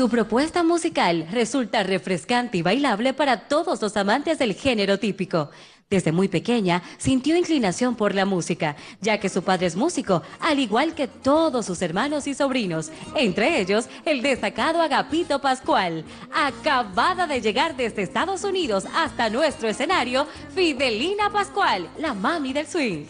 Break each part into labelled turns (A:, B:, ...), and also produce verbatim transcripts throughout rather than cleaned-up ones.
A: Su propuesta musical resulta refrescante y bailable para todos los amantes del género típico. Desde muy pequeña sintió inclinación por la música, ya que su padre es músico, al igual que todos sus hermanos y sobrinos, entre ellos el destacado Agapito Pascual. Acabada de llegar desde Estados Unidos hasta nuestro escenario, Fidelina Pascual, la mami del swing.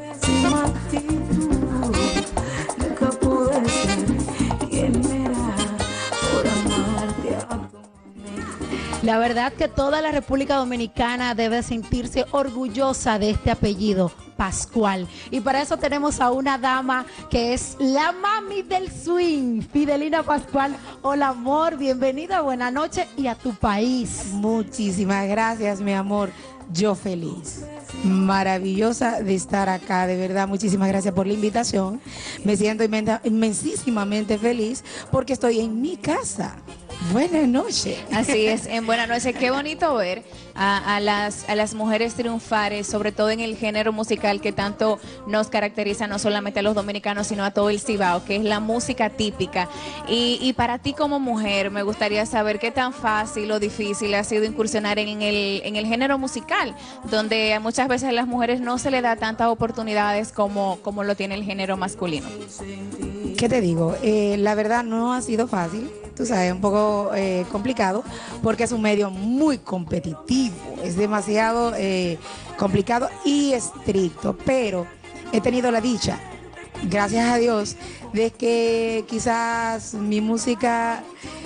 B: La verdad que toda la República Dominicana debe sentirse orgullosa de este apellido, Pascual. Y para eso tenemos a una dama que es la mami del swing, Fidelina Pascual. Hola, amor, bienvenida, buena noche y a tu país.
C: Muchísimas gracias, mi amor. Yo feliz, maravillosa de estar acá, de verdad, muchísimas gracias por la invitación. Me siento inmensa, inmensísimamente feliz porque estoy en mi casa. Buenas noches.
D: Así es, en Buenas noches. Qué bonito ver a, a, las, a las mujeres triunfar, sobre todo en el género musical que tanto nos caracteriza, no solamente a los dominicanos, sino a todo el Cibao, que es la música típica. Y, y para ti como mujer, me gustaría saber qué tan fácil o difícil ha sido incursionar en el, en el género musical, donde muchas veces a las mujeres no se le da tantas oportunidades como, como lo tiene el género masculino.
C: ¿Qué te digo? Eh, la verdad no ha sido fácil. Tú sabes, un poco eh, complicado porque es un medio muy competitivo, es demasiado eh, complicado y estricto, pero he tenido la dicha, gracias a Dios, de que quizás mi música,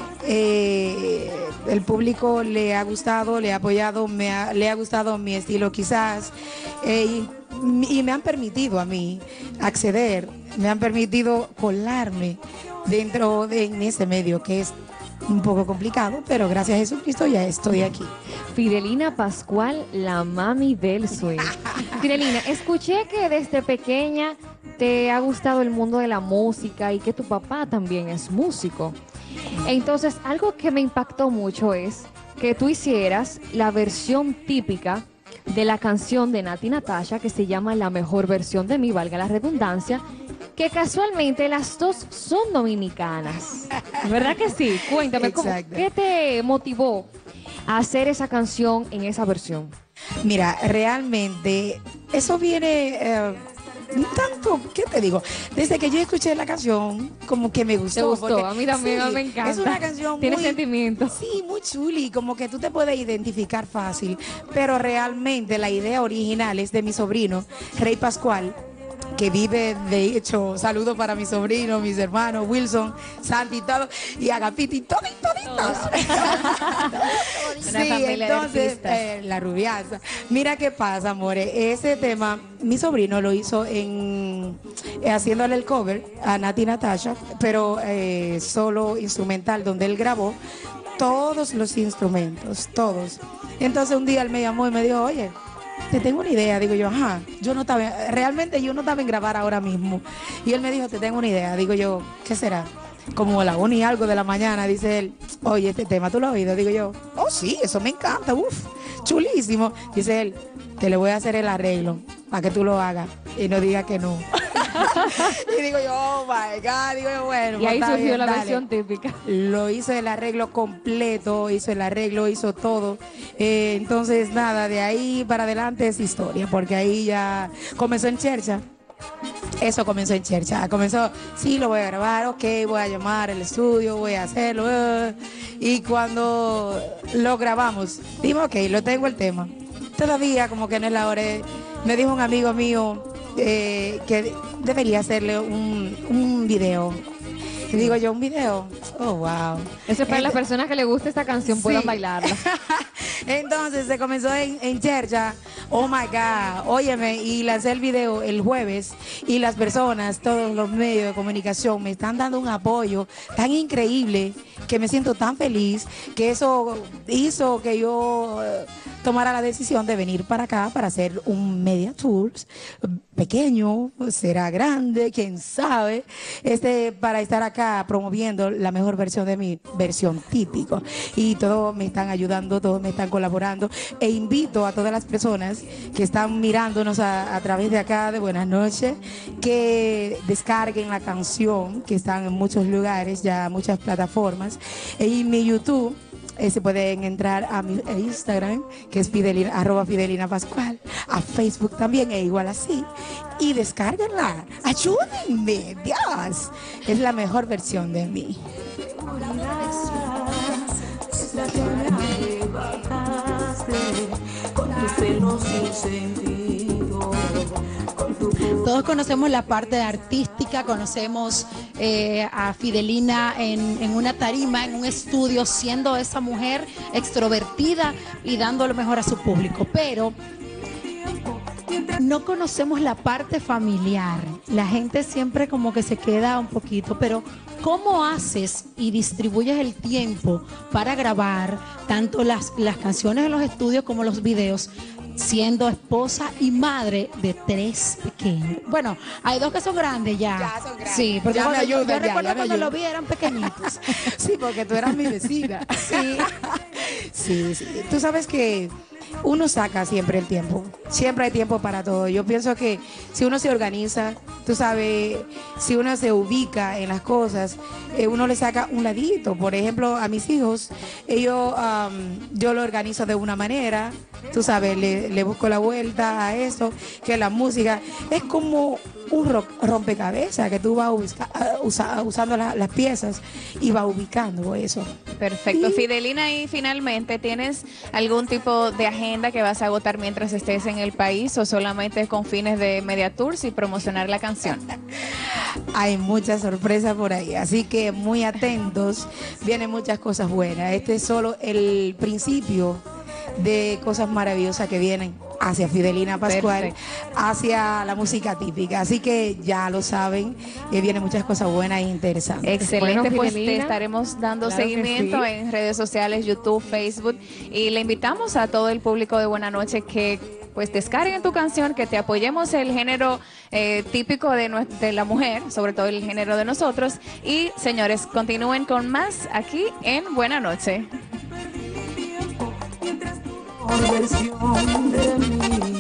C: eh, el público le ha gustado, le ha apoyado, me ha, le ha gustado mi estilo quizás, eh, y, y me han permitido a mí acceder, me han permitido colarme dentro de en ese medio que es un poco complicado, pero gracias a Jesucristo ya estoy aquí.
E: Fidelina Pascual, la mami del swing. Fidelina, escuché que desde pequeña te ha gustado el mundo de la música y que tu papá también es músico. Entonces, algo que me impactó mucho es que tú hicieras la versión típica de la canción de Nati Natasha, que se llama La Mejor Versión de Mí, valga la redundancia, que casualmente las dos son dominicanas. ¿Verdad que sí? Cuéntame, ¿cómo, ¿qué te motivó a hacer esa canción en esa versión?
C: Mira, realmente eso viene eh, un tanto, ¿qué te digo? Desde que yo escuché la canción, como que me gustó.
E: ¿Te gustó?
C: Porque,
E: a mí también
C: sí,
E: me encanta.
C: Es una canción
E: Tiene
C: muy,
E: sentimiento.
C: Sí, muy chuli, como que tú te puedes identificar fácil, pero realmente la idea original es de mi sobrino, Rey Pascual, que vive, de hecho, saludo para mi sobrino, mis hermanos, Wilson, Santi, todo, y Agapito, y todo, y todo, y todo. Sí, entonces, eh, la rubiaza. Mira qué pasa, amore, ese tema, mi sobrino lo hizo en, eh, haciéndole el cover a Nati Natasha, pero eh, solo instrumental, donde él grabó todos los instrumentos, todos. Entonces un día él me llamó y me dijo, oye, te tengo una idea. Digo yo, ajá, yo no estaba, realmente yo no estaba en grabar ahora mismo. Y él me dijo, te tengo una idea. Digo yo, ¿qué será? Como la una y algo de la mañana, dice él, oye, este tema, ¿tú lo has oído? Digo yo, oh sí, eso me encanta, uff, chulísimo. Dice él, te le voy a hacer el arreglo para que tú lo hagas y no digas que no. Y digo yo, oh my God, digo yo, bueno.
E: Y ahí
C: pues,
E: surgió
C: bien,
E: la
C: dale.
E: versión típica.
C: Lo hizo el arreglo completo, hizo el arreglo, hizo todo. Eh, entonces, nada, de ahí para adelante es historia, porque ahí ya comenzó en Chercha. Eso comenzó en Chercha. Comenzó, sí, lo voy a grabar, ok, voy a llamar al estudio, voy a hacerlo. Uh, y cuando lo grabamos, dijimos, ok, lo tengo el tema. Todavía como que no es la hora. Me dijo un amigo mío eh, que debería hacerle un, un video. Y digo yo, un video. Oh, wow.
E: Eso es para las personas que les gusta esta canción,
C: sí.
E: puedan bailarla.
C: Entonces se comenzó en, en Chercha. Oh my God. Óyeme, y lancé el video el jueves. Y las personas, todos los medios de comunicación, me están dando un apoyo tan increíble que me siento tan feliz que eso hizo que yo tomara la decisión de venir para acá para hacer un media tour pequeño, será grande, quién sabe, este, para estar acá promoviendo la mejor versión de mi versión típico. Y todos me están ayudando, todos me están colaborando. E invito a todas las personas que están mirándonos a, a través de acá de Buenas Noches, que descarguen la canción, que están en muchos lugares, ya muchas plataformas. Y mi YouTube, eh, se pueden entrar a mi Instagram, que es Fidelina, arroba Fidelina Pascual, a Facebook también, e igual así. Y descárguenla, ayúdenme, Dios. Es la mejor versión de mí.
B: Todos conocemos la parte artística, conocemos eh, a Fidelina en, en una tarima, en un estudio, siendo esa mujer extrovertida y dando lo mejor a su público, pero no conocemos la parte familiar. La gente siempre como que se queda un poquito, pero ¿cómo haces y distribuyes el tiempo para grabar tanto las, las canciones en los estudios como los videos, siendo esposa y madre de tres pequeños? Bueno, hay dos que son grandes ya.
C: Ya son grandes.
B: Sí, porque
C: Ya me
B: cuando,
C: ayudan,
B: yo
C: ya,
B: recuerdo
C: ya me
B: cuando
C: ayudan.
B: lo vi eran pequeñitos.
C: Sí, porque tú eras mi vecina.
B: Sí.
C: Sí, sí. Tú sabes que uno saca siempre el tiempo. Siempre hay tiempo para todo. Yo pienso que si uno se organiza, tú sabes, si uno se ubica en las cosas, eh, uno le saca un ladito. Por ejemplo, a mis hijos, ellos, um, yo lo organizo de una manera, tú sabes, le, le busco la vuelta a eso, que la música es como un ro- rompecabezas que tú vas busca- uh, usa- usando la- las piezas y vas ubicando eso.
D: Perfecto.
C: Sí.
D: Fidelina, y finalmente, ¿tienes algún tipo de agenda que vas a agotar mientras estés en el país o solamente con fines de media tours y promocionar la canción?
C: Hay muchas sorpresas por ahí, así que muy atentos, vienen muchas cosas buenas. Este es solo el principio de cosas maravillosas que vienen hacia Fidelina Pascual,
D: Perfecto.
C: hacia la música típica. Así que ya lo saben, que vienen muchas cosas buenas e interesantes.
D: Excelente,
E: Bueno,
D: pues te
E: Fidelina,
D: estaremos dando
E: claro que
D: seguimiento
E: sí.
D: en redes sociales, YouTube, Facebook, y le invitamos a todo el público de Buena Noche que pues descarguen tu canción, que te apoyemos el género eh, típico de, nue- de la mujer, sobre todo el género de nosotros, y señores, continúen con más aquí en Buena Noche.
F: Versión de mí.